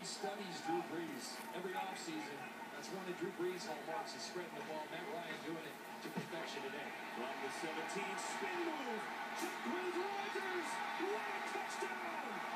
Studies Drew Brees every offseason. That's one of Drew Brees' hallmarks is spreading the ball. Matt Ryan doing it to perfection today. From the 17, spin move. Jacquizz Rodgers. What a touchdown!